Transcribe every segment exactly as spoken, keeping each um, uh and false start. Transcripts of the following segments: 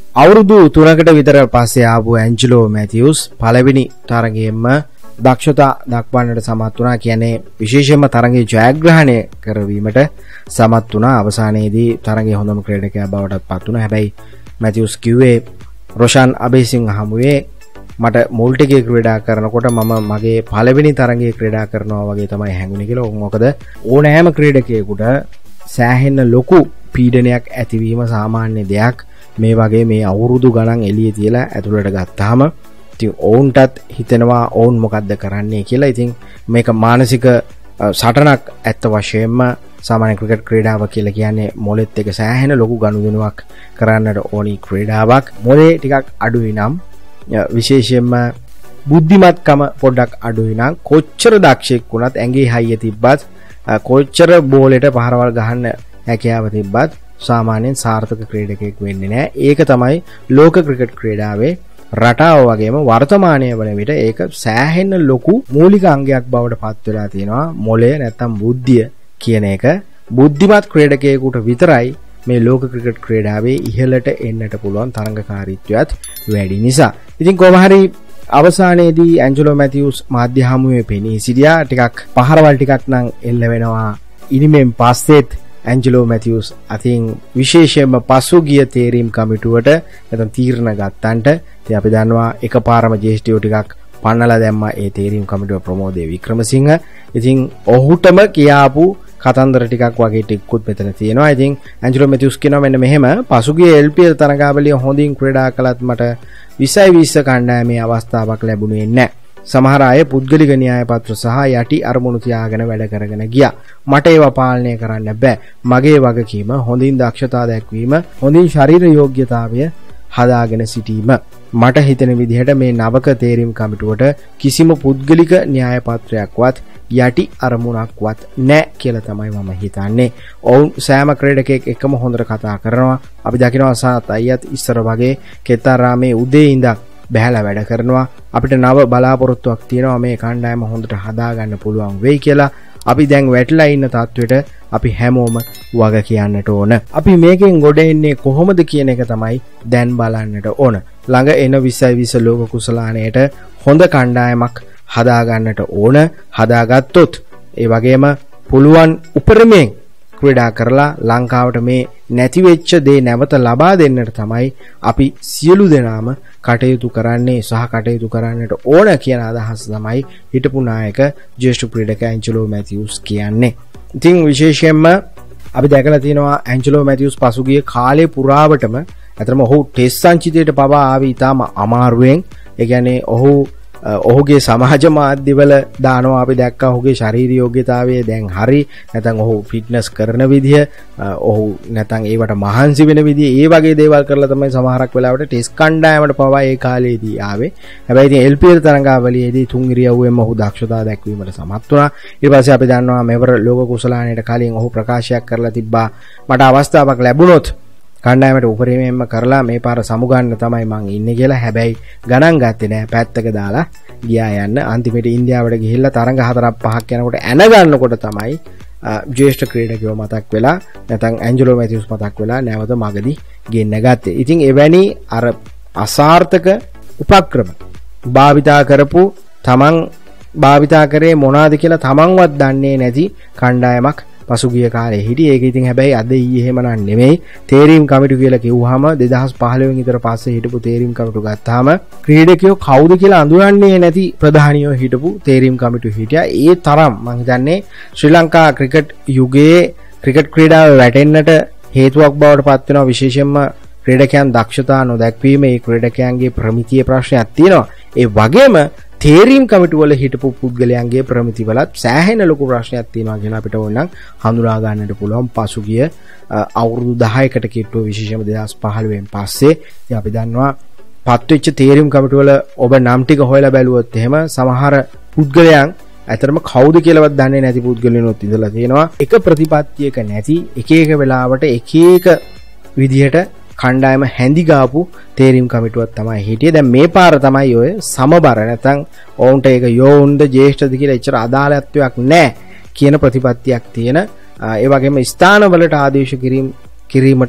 අවුරුදු තුනකට විතර පස්සේ ආපු ඇන්ජලෝ මැතිව්ස් පළවෙනි තරගයෙන්ම දක්ෂතා දක්වන්නට සමත් වුණා. කියන්නේ විශේෂයෙන්ම තරගයේ ජයග්‍රහණය කරවීමට සමත් වුණා. අවසානයේදී තරගයේ හොඳම ක්‍රීඩකයා බවට පත් වුණා. හැබැයි මැතිව්ස් කිව්වේ රොෂාන් අබේසිංහ හමුවේ මට මුල් ටිකේ ක්‍රීඩා කරනකොට මම මගේ පළවෙනි තරගයේ ක්‍රීඩා කරනවා වගේ තමයි හැඟුනේ කියලා. මොකද ඕනෑම ක්‍රීඩකයෙකුට සෑහෙන ලොකු පීඩනයක් ඇතිවීම සාමාන්‍ය දෙයක්. මේ වගේ මේ අවුරුදු ගණන් එළියේ තියලා ඇතුළට ගත්තාම ඉතින් ඔවුන්ටත් හිතෙනවා ඔවුන් මොකද්ද කරන්නේ කියලා. ඉතින් මේක මානසික සටනක් ඇත්ත වශයෙන්ම සාමාන්‍ය ක්‍රිකට් ක්‍රීඩාව කියලා කියන්නේ මොලෙත් එක සෑහෙන ලොකු ගනුදෙනුවක් කරන්නට ඕනි ක්‍රීඩාවක්. මොලේ ටිකක් අඩුයි නම් විශේෂයෙන්ම බුද්ධිමත්කම පොඩ්ඩක් අඩුයි නම් කොච්චර දක්ෂෙක් වුණත් ඇඟේ හයිය තිබ්බත් කොච්චර බෝලෙට පහරවල් ගහන්න හැකියාව තිබ්බත් සාමාන්‍යයෙන් සාර්ථක ක්‍රීඩකයෙක් වෙන්නේ නැහැ. ඒක තමයි ලෝක ක්‍රිකට් ක්‍රීඩාවේ රටාව වගේම වර්තමානයේ වන විට ඒක සෑහෙන ලොකු මූලික අංගයක් බවට පත් වෙලා තියෙනවා. මොළය නැත්තම් බුද්ධිය කියන එක බුද්ධිමත් ක්‍රීඩකයෙකුට විතරයි මේ ලෝක ක්‍රිකට් ක්‍රීඩාවේ ඉහළට එන්නට පුළුවන් තරඟකාරීත්වයත් වැඩි නිසා. ඉතින් කොහොම හරි අවසානයේදී ඇන්ජලෝ මැතිව්ස් මාධ්‍ය හමුවේ පෙනී සිටියා. ටිකක් පහරවල් ටිකක් නම් එල්ල වෙනවා. ඉනිමෙන් පස්සෙත් ඇන්ජලෝ මැතිව්ස් අතින් විශේෂයෙන්ම පසුගිය තේරීම් කමිටුවට නැත්නම් තීරණ ගත්තන්ට ඉතින් අපි දන්නවා එකපාරම ජේෂ්ඨයෝ ටිකක් පන්නලා දැම්මා ඒ තේරීම් කමිටුව ප්‍රමෝදේ වික්‍රමසිංහ. ඉතින් ඔහුටම කියාපු කතන්දර ටිකක් වගේ ටිකකුත් මෙතන තියෙනවා. ඉතින් ඇන්ජලෝ මැතිව්ස් කියනවා මෙන්න මෙහෙම පසුගිය එල් පී එල් තරගාවලිය හොඳින් ක්‍රීඩා කළත් මට විසයි විස්ස කණ්ඩායමේ අවස්ථාවක් ලැබුණේ නැහැ. සමහර අය පුද්ගලික න්‍යාය පත්‍ර සහ යටි අරමුණු තියාගෙන වැඩ කරගෙන ගියා. මට ඒවා පාලනය කරන්න බෑ. මගේ වගකීම හොඳින් දක්ෂතා දැක්වීම, හොඳින් ශරීර යෝග්‍යතාවය හදාගෙන සිටීම. මට හිතෙන විදිහට මේ නවක තේරීම් කමිටුවට කිසිම පුද්ගලික න්‍යාය පත්‍රයක්වත් යටි අරමුණක්වත් නැහැ කියලා තමයි මම හිතන්නේ. ඔවුන් සෑම ක්‍රීඩකයෙක් එකම හොඳට කතා කරනවා. අපි දකිනවා සාත් අයියත් ඉස්සර වගේ කෙතරාමේ උදේ ඉඳන් බැහැලා වැඩ කරනවා. අපිට නව බලාපොරොත්තුවක් තියෙනවා මේ කණ්ඩායම හොඳට හදාගන්න පුළුවන් වෙයි කියලා. අපි දැන් වැටලා ඉන්න තත්වෙට අපි හැමෝම වග කියන්නට ඕන. අපි මේකෙන් ගොඩ එන්නේ කොහොමද කියන එක තමයි දැන් බලන්නට ඕන. ළඟ එන විසයි විස ලෝක කුසලානයට හොඳ කණ්ඩායමක් හදාගන්නට ඕන. හදාගත්තොත් ඒ වගේම පුළුවන් උපරිමයෙන් ක්‍රීඩා කරලා ලංකාවට මේ නැති වෙච්ච දේ නැවත ලබා දෙන්නට තමයි අපි සියලු දෙනාම කටයුතු කරන්නේ සහ කටයුතු කරන්නට ඕන කියන අදහස තමයි හිටපු නායක ජ්‍යෙෂ්ඨ ක්‍රීඩක ඇන්ජලෝ මැතිව්ස් කියන්නේ. ඉතින් විශේෂයෙන්ම අපි දැකලා තියෙනවා ඇන්ජලෝ මැතිව්ස් පසුගිය කාලේ පුරාවටම අතරම ඔහු ටෙස්ට් සංචිතයට පවා ආවි ඉතාම අමාරුවෙන්. ඒ කියන්නේ ඔහු ඔහුගේ සමාජ මාධ්‍යවල දානවා අපි දැක්කා ඔහුගේ ශාරීරික යෝග්‍යතාවය දැන් හරි නැත්නම් ඔහු ෆිට්නස් කරන විදිය ඔහු නැත්නම් ඒවට මහන්සි වෙන විදිය ඒ වගේ දේවල් කරලා තමයි සමහරක් වෙලාවට ටෙස්ට් කණ්ඩායමට පවා ඒ කාලේදී ආවේ. හැබැයි ඉතින් එල් පී එල් තරඟාවලියේදී තුන් ඉරියව්වෙම ඔහු දක්ෂතා දැක්වීමට සමත් වුණා. ඊට පස්සේ අපි දන්නවා මෙවර ලෝක කුසලානයට කලින් ඔහු ප්‍රකාශයක් කරලා තිබ්බා මට අවස්ථාවක් ලැබුණොත් කණ්ඩායමට උපරිමයෙන්ම කරලා මේ පාර සමුගන්න තමයි මං ඉන්නේ කියලා. හැබැයි ගණන් ගත්තේ නෑ. පැත්තක දාලා ගියා යන්න. අන්තිමට ඉන්දියාවට ගිහිල්ලා තරඟ හතරක් පහක් යනකොට ඇන ගන්නකොට තමයි ජ්‍යෙෂ්ඨ ක්‍රීඩකයෝ මතක් වෙලා නැත්නම් ඇන්ජලෝ මැතිව්ස් මතක් වෙලා නැවත මගදී ගෙන්න ගත්තේ. ඉතින් එවැනි අර අසාර්ථක උපක්‍රම භාවිතා කරපු තමන් භාවිතා කරේ මොනවාද කියලා තමන්වත් දන්නේ නැති කණ්ඩායමක් පසුගිය කාලේ හිටියේ. ඒක ඉතින් හැබැයි අද ඊයේ එහෙම නන් නෙමෙයි. තේරීම් කමිටු කියලා කිව්වහම දෙදහස් පහළොව විතර පස්සේ හිටපු තේරීම් කමිටු ගත්තාම ක්‍රීඩකයෝ කවුද කියලා අඳුරන්නේ නැති ප්‍රධානියෝ හිටපු තේරීම් කමිටු හිටියා. ඒ තරම් මම හිතන්නේ ශ්‍රී ලංකා ක්‍රිකට් යුගයේ ක්‍රිකට් ක්‍රීඩාව වැටෙන්නට හේතුවක් බවට පත් වෙනවා. විශේෂයෙන්ම ක්‍රීඩකයන් දක්ෂතා නොදැක්වීම ඒ ක්‍රීඩකයන්ගේ ප්‍රමිතියේ ප්‍රශ්නයක් තියෙනවා. ඒ වගේම තේරීම් කමිටු වල හිටපු පුද්ගලයන්ගේ ප්‍රමිති වලත් සෑහෙන ලොකු ප්‍රශ්නයක් තියෙනවා කියන අපිට ඕනනම් හඳුනා ගන්නට පුළුවන්. පසුගිය අවුරුදු දහයකට කිට්ටුව විශේෂයෙන්ම දෙදහස් පහළොවෙන් පස්සේ අපි දන්නවා පත්වෙච්ච තේරීම් කමිටු වල ඔබ නම් ටික හොයලා බැලුවොත් එහෙම සමහර පුද්ගලයන් ඇතරම කවුද කියලාවත් දන්නේ නැති පුද්ගලයන්ොත් ඉඳලා තියෙනවා. එක ප්‍රතිපත්තියක නැති එක එක වෙලාවට එක එක විදිහට කණ්ඩායම හැඳි ගාපු තේරීම් කමිටුවක් තමයි හිටියේ. දැන් මේ පාර තමයි ඔය සමබර නැත්නම් ඔවුන්ට ඒක යෝවුන්ද ජ්‍යෙෂ්ඨද කියලා එච්චර අදාළත්වයක් නැහැ කියන ප්‍රතිපත්තියක් තියෙන. ඒ වගේම ස්ථානවලට ආදේශ කිරීම කිරීමට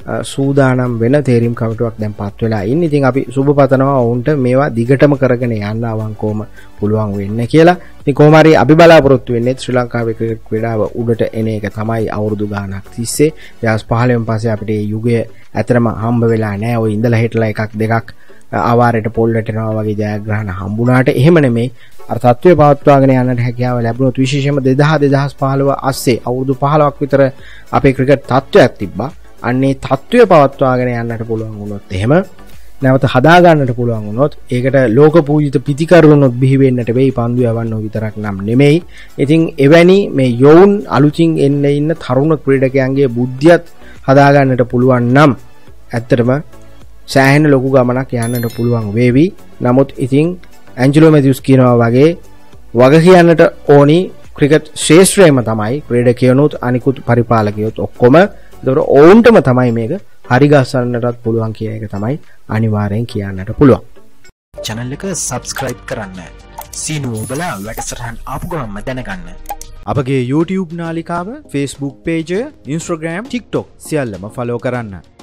සූදානම් වෙන තේරීම් කමිටුවක් දැන් පත් වෙලා ඉන්නේ. ඉතින් අපි සුබ පතනවා ඔවුන්ට මේවා දිගටම කරගෙන යන්න අවංකවම පුළුවන් වෙන්න කියලා. ඉතින් කොහොම හරි අපි බලාපොරොත්තු වෙන්නේ ශ්‍රී ලංකාවේ ක්‍රිකට් ක්‍රීඩාව උඩට එන එක තමයි අවුරුදු ගාණක් තිස්සේ. දෙදාස් පහළොවෙන් පස්සේ අපිට මේ යුගය ඇතරම හම්බ වෙලා නැහැ. ඔය ඉඳලා හිටලා එකක් දෙකක් අවාරයට පොල්ලට යනවා වගේ ජයග්‍රහණ හම්බුණාට එහෙම නෙමෙයි. අර තත්ත්වය පවත්වාගෙන යන්නට හැකියාව ලැබුණොත් විශේෂයෙන්ම දෙදහස් දෙදහස් පහළොව අස්සේ අවුරුදු පහළොවක් විතර අපේ ක්‍රිකට් තත්ත්වයක් තිබ්බා. අන්නේ තත්ත්වය පවත්වාගෙන යන්නට පුළුවන් වුණොත් එහෙම නැවත හදා ගන්නට පුළුවන් වුණොත් ඒකට ලෝක පූජිත පිතිකරුණොත් බිහි වෙන්නට වෙයි. පන්දු යවන්න විතරක් නම් නෙමෙයි. ඉතින් එවැනි මේ යෝන් අලුතින් එන්න ඉන්න තරුණ ක්‍රීඩකයන්ගේ බුද්ධියත් හදා ගන්නට පුළුවන් නම් ඇත්තටම සෑහෙන ලොකු ගමනක් යන්නට පුළුවන් වේවි. නමුත් ඉතින් ඇන්ජලෝ මැතිව්ස් කියනවා වගේ වග කියන්නට ඕනි ක්‍රිකට් ශ්‍රේෂ්ඨයම තමයි ක්‍රීඩකයනුත් අනිකුත් පරිපාලකයොත් ඔක්කොම. ඒතකොට ඔවුන්ටම තමයි මේක හරි ගස්සන්නටත් පුළුවන් කියන එක තමයි අනිවාර්යෙන් කියන්නට පුළුවන්. channel එක subscribe කරන්න. සීනුව ඔබලා වැඩසටහන් ආපු ගමන්ම දැනගන්න. අපගේ YouTube නාලිකාව, Facebook page, Instagram, TikTok සියල්ලම follow කරන්න.